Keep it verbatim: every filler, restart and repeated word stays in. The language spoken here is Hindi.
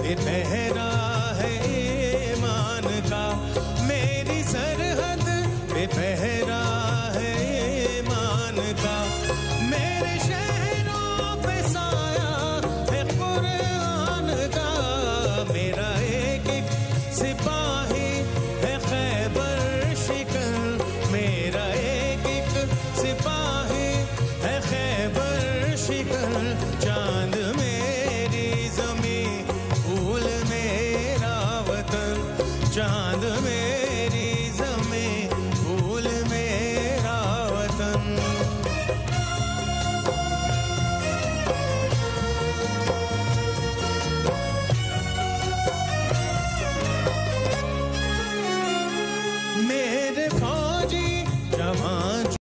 ये पहरा है ईमान का, मेरी सरहद पे पहरा है ईमान का।